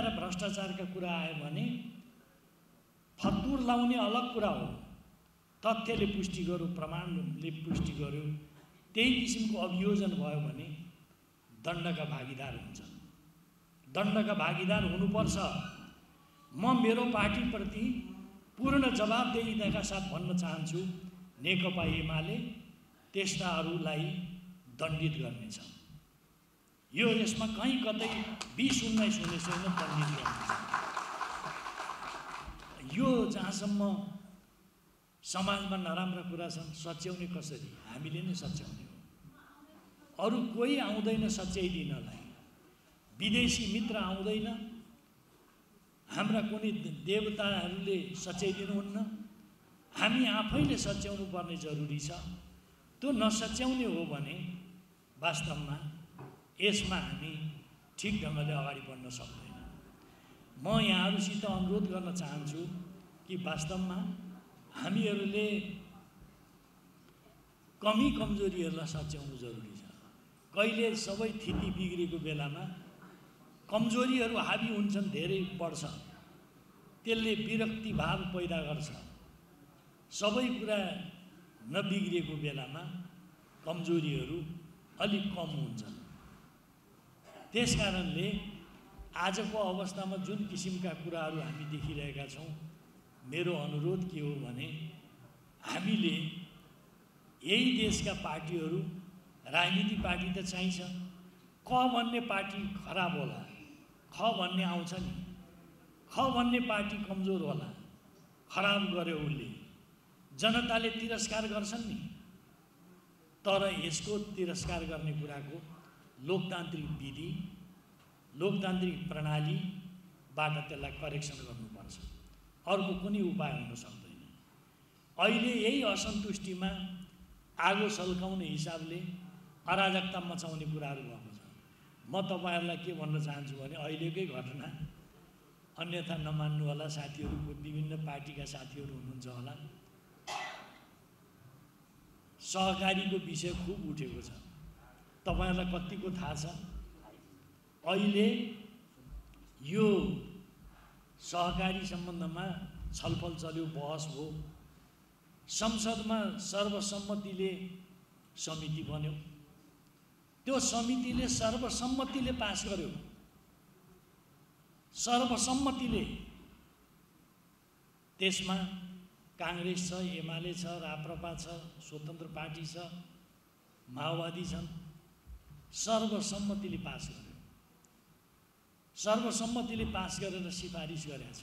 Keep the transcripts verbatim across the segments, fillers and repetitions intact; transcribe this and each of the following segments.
र भ्रष्टाचारका कुरा आयो भने फतुर लाउने अलग कुरा हो, तथ्यले पुष्टि गर्यो, प्रमाणले पुष्टि गर्यो, त्यही किसिमको अभियोजन भयो भने दण्डका भागीदार हुन्छ। दण्डका भागीदार हुनुपर्छ। म मेरो पार्टीप्रति पूर्ण जवाबदेहिताका साथ भन्न चाहन्छु, नेकपा एमाले त्यस्ताहरूलाई दण्डित गर्नेछ। यो यसमा कहीँ कतै बीस उन्नाइस हुने छैन, दण्डित गर्नेछ। यो जहाँसम्म समाजमा नराम्रा कुरा छन्, सच्याउने कसरी? हामीले नै सच्याउने हो। अरू कोही आउँदैन सच्याइदिनलाई। विदेशी मित्र आउँदैन, हाम्रा कुनै देवताहरूले सच्याइदिनुहुन्न, हामी आफैले सच्याउनु पर्ने जरुरी छ। त्यो नसच्याउने हो भने वास्तवमा यसमा हामी ठिक ढङ्गले अगाडि बढ्न सक्दैन। म यहाँहरूसित अनुरोध गर्न चाहन्छु कि वास्तवमा हामीहरूले कमी कमजोरीहरूलाई सच्याउनु जरुरी छ। कहिले सबै स्थिति बिग्रेको बेलामा कमजोरीहरू हाबी हुन्छन्, धेरै बढ्छ, त्यसले विरक्ति भाव पैदा गर्छ। सबै कुरा नबिग्रिएको बेलामा कमजोरीहरू अलिक कम हुन्छन्। त्यसकारणले आजको अवस्थामा जुन किसिमका कुराहरू हामी देखिरहेका छौँ, मेरो अनुरोध के हो भने हामीले यही देशका पार्टीहरू, राजनीतिक पार्टी त चाहिन्छ, क भन्ने पार्टी खराब होला, ख भन्ने आउँछ नि, ख भन्ने पार्टी कमजोर होला, खराब गर्यो उसले, जनताले तिरस्कार गर्छन् नि। तर यसको तिरस्कार गर्ने कुराको लोकतान्त्रिक विधि, लोकतान्त्रिक प्रणालीबाट त्यसलाई करेक्सन गर्नुपर्छ। अर्को कुनै उपाय हुन सक्दैन। अहिले यही असन्तुष्टिमा आगो सल्काउने हिसाबले अराजकता मचाउने कुराहरू भएको छ। म तपाईँहरूलाई के भन्न चाहन्छु भने अहिलेकै घटना, अन्यथा नमान्नु होला, साथीहरू विभिन्न पार्टीका साथीहरू हुनुहुन्छ होला, सहकारीको विषय खुब उठेको छ। तपाईँहरूलाई कतिको थाहा छ? अहिले यो सहकारी सम्बन्धमा छलफल चल्यो, बहस हो, संसदमा सर्वसम्मतिले समिति बन्यो। त्यो समितिले सर्वसम्मतिले पास गर्यो, सर्वसम्मतिले। त्यसमा काङ्ग्रेस छ, एमाले छ, राप्रपा छ, स्वतन्त्र पार्टी छ, माओवादी छन्, सर्वसम्मतिले पास गर्यो। सर्वसम्मतिले पास गरेर सिफारिस गरेछ।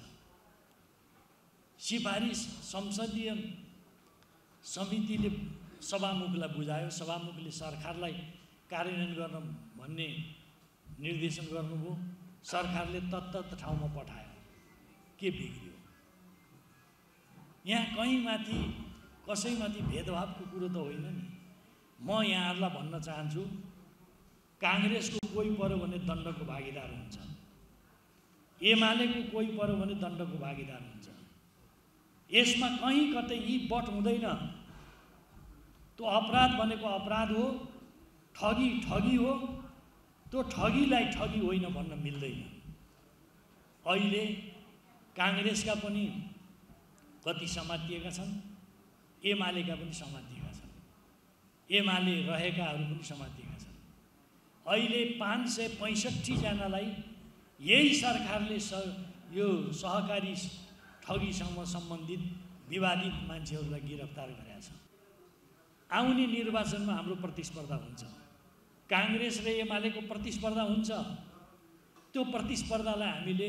सिफारिस संसदीय समितिले सभामुखलाई बुझायो, सभामुखले सरकारलाई कार्यान्वयन गर्न भन्ने निर्देशन गर्नुभयो, सरकारले तत्त ठाउँमा पठायो। के बिग्रियो? यहाँ कहीँ माथि कसैमाथि भेदभावको कुरो त होइन नि। म यहाँहरूलाई भन्न चाहन्छु, काङ्ग्रेसको कोही पर्यो भने दण्डको भागीदार हुन्छ, एमालेको कोही पर्यो भने दण्डको भागीदार हुन्छ। यसमा कहीँ कतै यी बट हुँदैन। त्यो अपराध भनेको अपराध हो, ठगी ठगी हो, त्यो ठगीलाई ठगी होइन भन्न मिल्दैन। अहिले काङ्ग्रेसका पनि कति समातिएका छन्, एमालेका पनि समातिएका छन्, एमाले रहेकाहरू पनि समातिएका छन्। अहिले पाँच सय पैँसठीजनालाई यही सरकारले स यो सहकारी ठगीसँग सम्बन्धित विवादित मान्छेहरूलाई गिरफ्तार गरेका छ। आउने निर्वाचनमा हाम्रो प्रतिस्पर्धा हुन्छ, काङ्ग्रेस र एमालेको प्रतिस्पर्धा हुन्छ। त्यो प्रतिस्पर्धालाई हामीले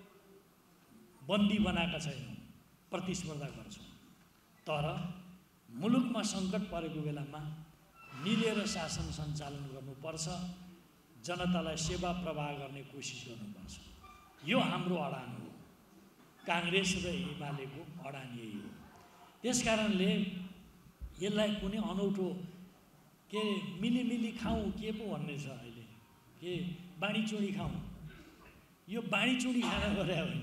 बन्दी बनाएका छैनौँ, प्रतिस्पर्धा गर्छौँ। तर मुलुकमा सङ्कट परेको बेलामा मिलेर शासन सञ्चालन गर्नुपर्छ, जनतालाई सेवा प्रवाह गर्ने कोसिस गर्नुपर्छ। यो हाम्रो अडान हो, काङ्ग्रेस र एमालेको अडान यही हो। त्यसकारणले यसलाई कुनै अनौठो के मिलिमिली खाउँ के पो भन्ने छ अहिले, के बाँडीचुँडी खाउँ, यो बाँडीचुँडी खान गरे होइन।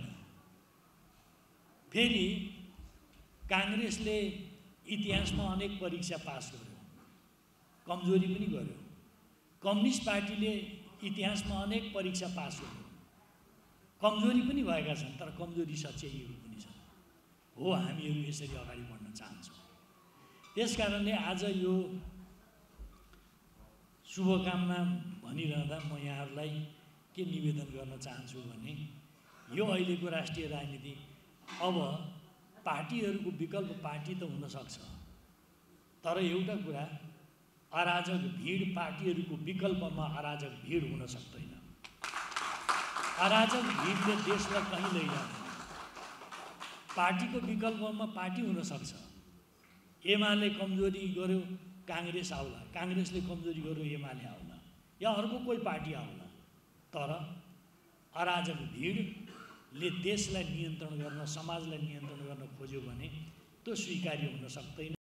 फेरि काङ्ग्रेसले इतिहासमा अनेक परीक्षा पास गर्यो, कमजोरी पनि गर्यो। कम्युनिस्ट पार्टीले इतिहासमा अनेक परीक्षा पास गर्यो, कमजोरी पनि भएका छन्, तर कमजोरी सच्याइएको पनि छ। हो, हामीहरू यसरी अगाडि बढ्न चाहन्छौँ। त्यस कारणले आज यो शुभकामना भनिरहँदा म यहाँहरूलाई के निवेदन गर्न चाहन्छु भने यो अहिलेको राष्ट्रिय राजनीति अब पार्टीहरूको विकल्प पार्टी त हुन सक्छ, तर एउटा कुरा अराजक भिड पार्टीहरूको विकल्पमा अराजक भिड हुन सक्दैन। अराजक भिडले देशलाई कहीँ लैजाँदैन। पार्टीको विकल्पमा पार्टी हुन सक्छ। एमाले कमजोरी गर्यो काङ्ग्रेस आउला, काङ्ग्रेसले कमजोरी गर्यो एमाले आउला, या अर्को कोही पार्टी आउला, तर अराजक भिडले देशलाई नियन्त्रण गर्न, समाजलाई नियन्त्रण गर्न खोज्यो भने त्यो स्वीकार्य हुन सक्दैन।